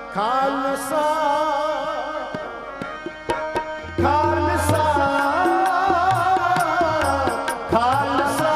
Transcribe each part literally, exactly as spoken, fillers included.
खालसा खालसा खालसा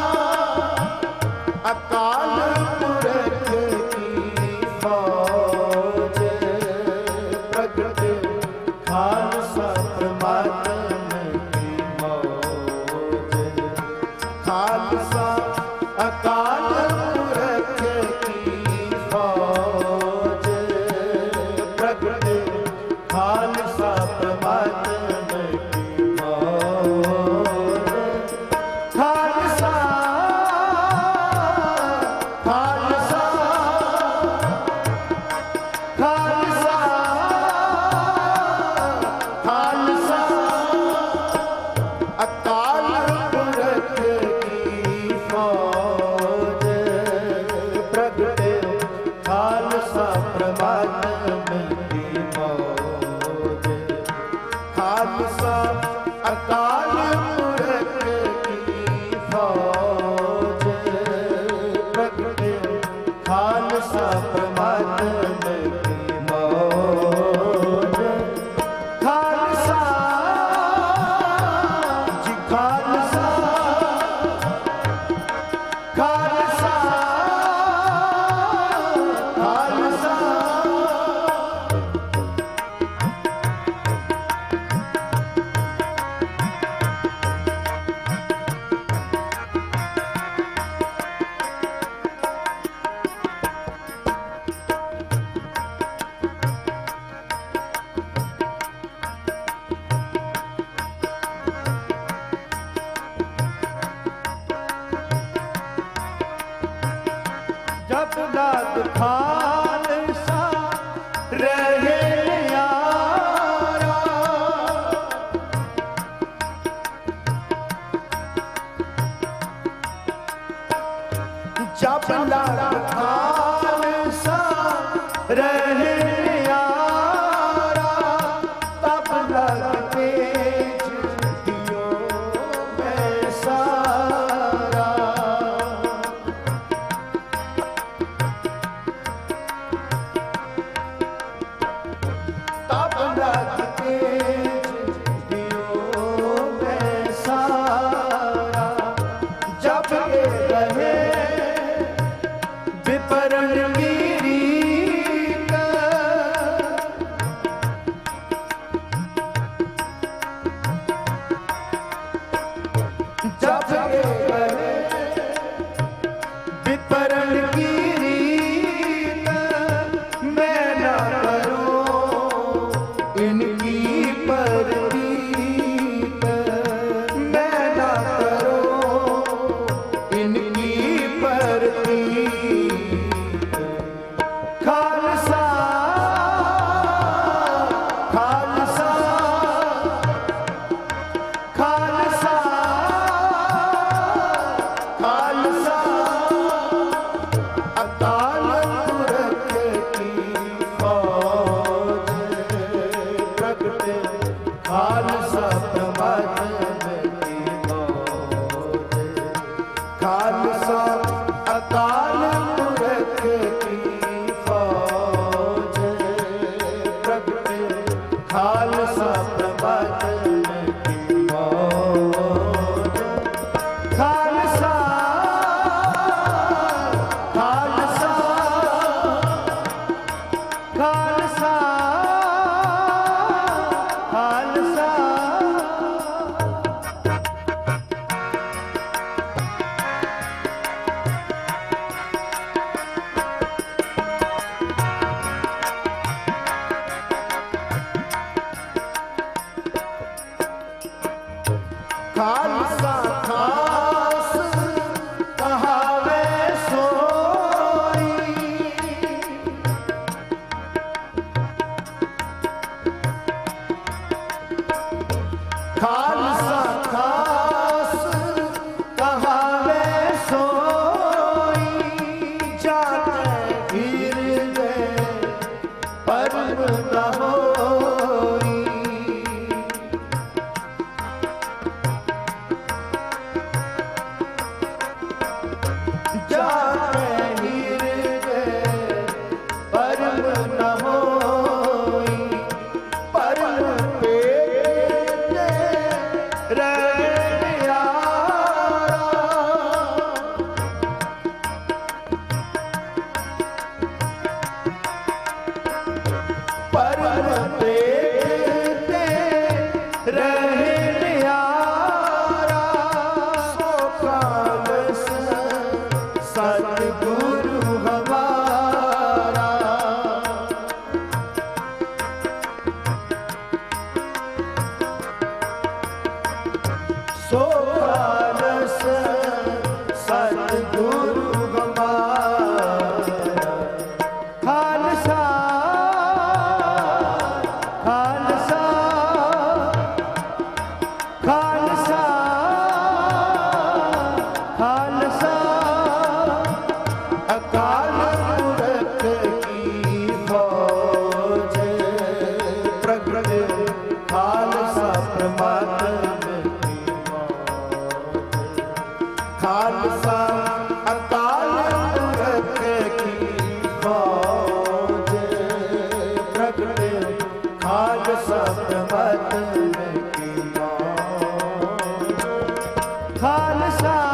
अकाल पुरख की फौज प्रगट खालसा परमात्मा की मौज खालसा अकाल पुरख की फौज प्रगट खालसा परमात्मा की मौज खालसा खालसा खालसा खालसा अकाल पुरख की फौज प्रगट खालसा परमात्मा की मौज खालसा अकाल पुरख की फौज प्रगट खालसा परमात्मा की मौज खालसा जी खालसा खालसा खालसा जब लाद खालसा रहे यारा जब लाद खालसा रहे यारा तब लग तेज दियो में सारा तब लग तेज दियो में सारा जब ये रहे विपरण की रीत जब ये रहे विपरण की रीत मैं न करूं इनकी परतीत मैं न करूं इनकी परतीत खालसा खालसा खालसा खालसा अकाल पुरख की फौज प्रगट खालसा परमात्मा की मौज खालसा अकाल सतगुरु हमारा। सो खालस सतगुरु हमारा। खालसा खालसा खालसा खालसा अकाल पुरख की फौज प्रगट खालसा परमात्मा की मौज। खालसा अकाल पुरख की फौज प्रगट खालसा परमात्मा की मौज। खालसा